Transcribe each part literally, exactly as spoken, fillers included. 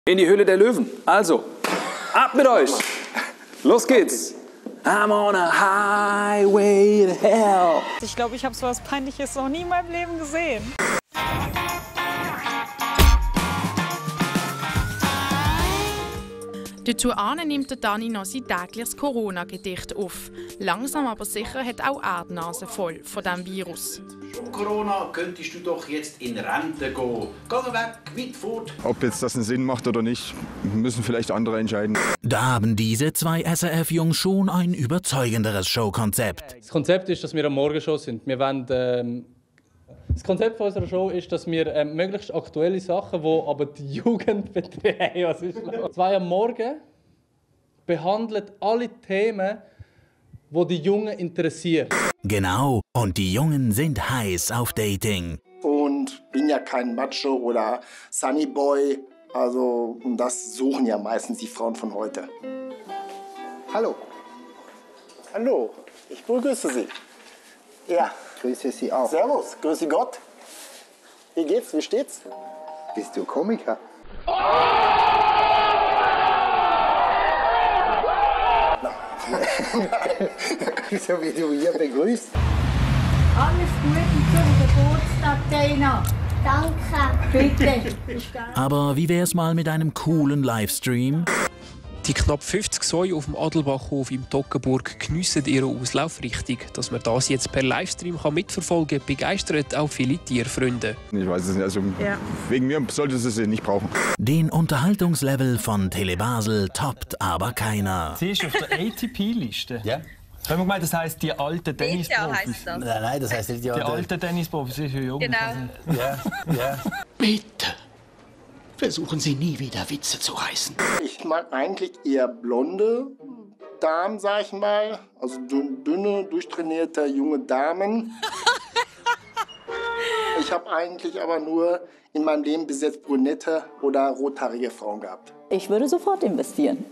In die Höhle der Löwen. Also, ab mit euch. Los geht's. I'm on a highway to hell. Ich glaube, ich habe so was Peinliches noch nie in meinem Leben gesehen. Dazu nimmt Dani noch sein tägliches Corona-Gedicht auf. Langsam aber sicher hat auch er die Nase voll von diesem Virus. Schon Corona könntest du doch jetzt in Rente gehen. Geh weg, weit fort. Ob jetzt das einen Sinn macht oder nicht, müssen vielleicht andere entscheiden. Da haben diese zwei S R F-Jungs schon ein überzeugenderes Showkonzept. Das Konzept ist, dass wir am Morgenshow sind. Wir wollen, ähm, das Konzept unserer Show ist, dass wir ähm, möglichst aktuelle Sachen, die aber die Jugend betreffen. Was ist los? Zwei am Morgen behandelt alle Themen, die die Jungen interessieren. Genau, und die Jungen sind heiß auf Dating. Und bin ja kein Macho oder Sunnyboy. Also das suchen ja meistens die Frauen von heute. Hallo. Hallo, ich begrüße Sie. Ja. Grüße Sie auch. Servus, grüße Gott. Wie geht's, wie steht's? Bist du Komiker? Oh! So wie du hier begrüßt. Alles Gute zum Geburtstag, Dana. Danke. Bitte. Aber wie wär's mal mit einem coolen Livestream? Die knapp fünfzig Säue auf dem Adelbachhof im Toggenburg geniessen ihre Auslaufrichtung. Dass man das jetzt per Livestream mitverfolgen kann, begeistert auch viele Tierfreunde. Ich weiß es nicht, also ja. Wegen mir sollte es sie nicht brauchen. Den Unterhaltungslevel von Tele Basel toppt aber keiner. Sie ist auf der A T P-Liste. Ja. Haben wir gemeint, das heisst die alten Tennisprofis? Nein, nein, das heisst nicht die alten. Die alten Tennisprofis, sie ist ja jung. Genau. Ja, ja. Bitte. Versuchen Sie nie wieder Witze zu reißen. Ich mag eigentlich eher blonde Damen, sag ich mal. Also dünne, durchtrainierte junge Damen. Ich habe eigentlich aber nur in meinem Leben bis jetzt brünette oder rothaarige Frauen gehabt. Ich würde sofort investieren.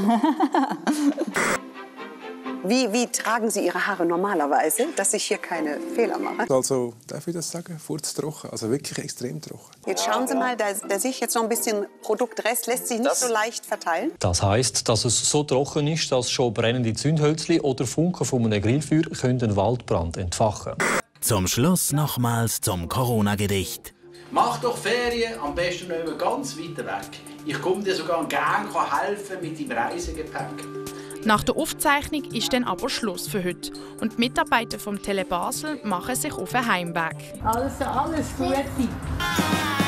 Wie, wie tragen Sie Ihre Haare normalerweise, dass ich hier keine Fehler mache? Also, darf ich das sagen? Furztrocken, also wirklich extrem trocken. Jetzt schauen Sie mal, da, da sehe ich jetzt noch ein bisschen Produktrest, lässt sich nicht das so leicht verteilen. Das heisst, dass es so trocken ist, dass schon brennende Zündhölzli oder Funken von einem Grillfeuer einen Waldbrand entfachen können. Zum Schluss nochmals zum Corona-Gedicht. Mach doch Ferien, am besten noch immer ganz weit weg. Ich komme dir sogar gerne helfen mit deinem Reisegepäck. Nach der Aufzeichnung ist dann aber Schluss für heute. Und die Mitarbeiter vom Tele Basel machen sich auf den Heimweg. Also alles Gute.